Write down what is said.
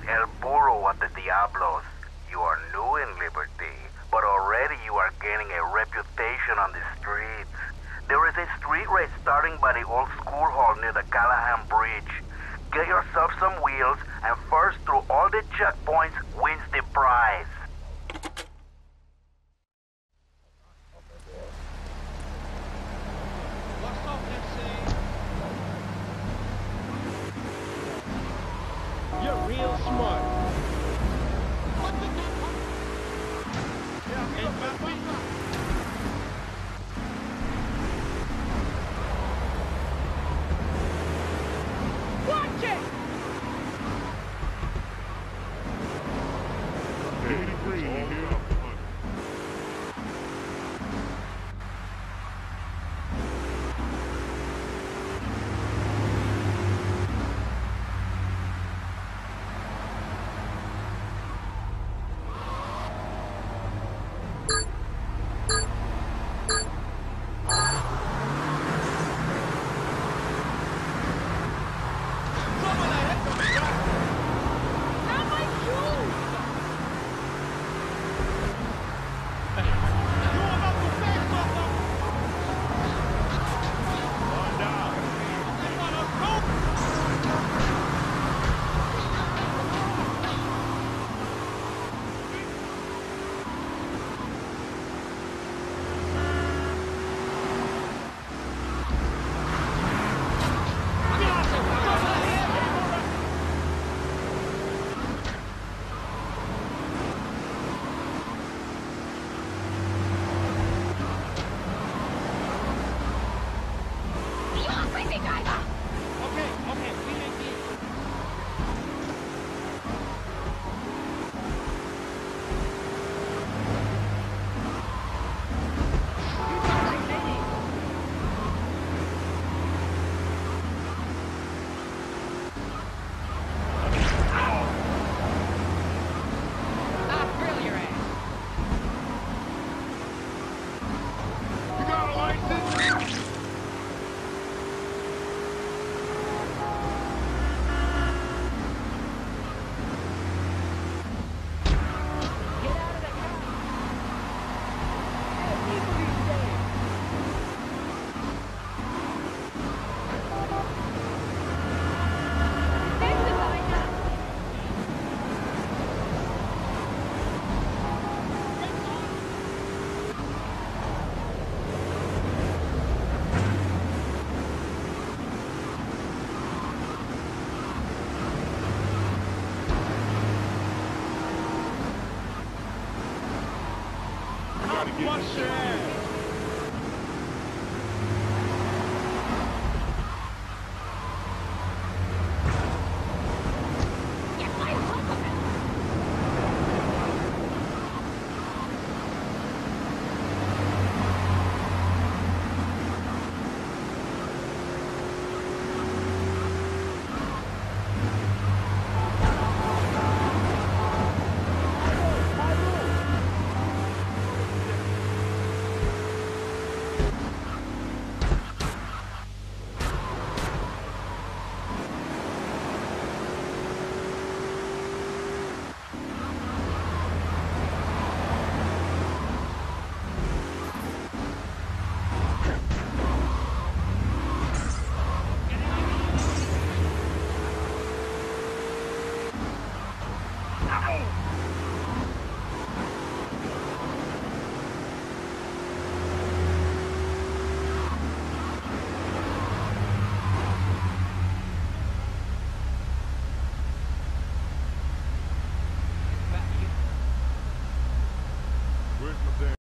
El Burro at the Diablos. You are new in Liberty, but already you are gaining a reputation on the streets. There is a street race starting by the old school hall near the Callahan Bridge. Get yourself some wheels, and first through all the checkpoints wins the prize. You're real smart. Watch it! 83 here. Watch your ass!